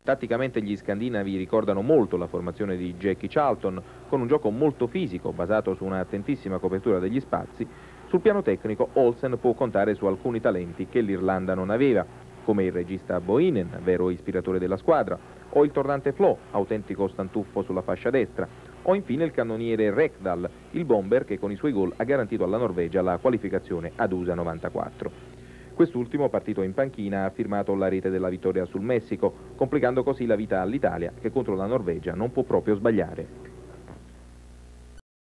Tatticamente gli scandinavi ricordano molto la formazione di Jackie Charlton, con un gioco molto fisico basato su un'attentissima copertura degli spazi. Sul piano tecnico Olsen può contare su alcuni talenti che l'Irlanda non aveva, come il regista Bohinen, vero ispiratore della squadra, o il tornante Flo, autentico stantuffo sulla fascia destra, o infine il cannoniere Rekdal, il bomber che con i suoi gol ha garantito alla Norvegia la qualificazione ad USA 94. Quest'ultimo, partito in panchina, ha firmato la rete della vittoria sul Messico, complicando così la vita all'Italia che contro la Norvegia non può proprio sbagliare.